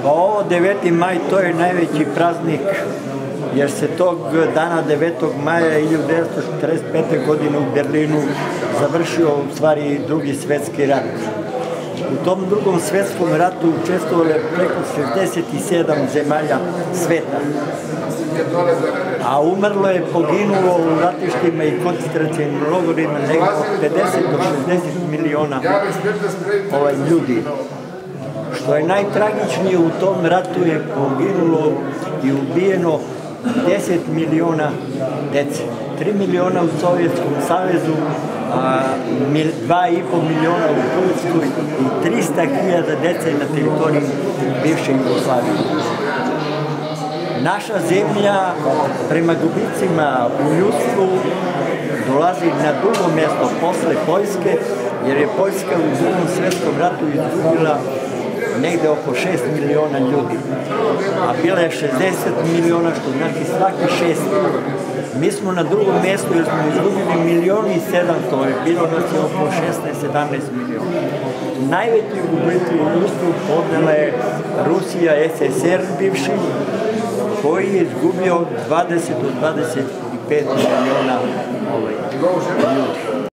Pa ovo 9. maj, to je najveći praznik, jer se tog dana 9. maja 1945. godine u Berlinu završio u stvari Drugi svjetski rat. U tom Drugom svjetskom ratu učestvovalo je preko 67 zemalja sveta, a umrlo je, poginulo u ratištima i koncentracijnim logorima negdje od 50 do 60 miliona ljudi. Što je najtragičnije, u tom ratu je poginulo i ubijeno 10 miliona dece. 3 miliona u Sovjetskom savezu, 2,5 miliona u Poljskoj i 300.000 dece na teritoriji bivše Jugoslavije. Naša zemlja prema gubicima u ljudstvu dolazi na drugo mjesto posle Poljske, jer je Poljska u Drugom svjetskom ratu izgubila negde oko 6 miliona ljudi, a bila je 60 miliona, što znači svaki 6. Mi smo na drugom mjestu jer smo izgubili 1.700.000, bilo nas je oko 16-17 miliona. Najveći gubici u ljudstvu podnela je Rusija, SSR bivši, koji je izgubio 20 do 25 miliona ljudi.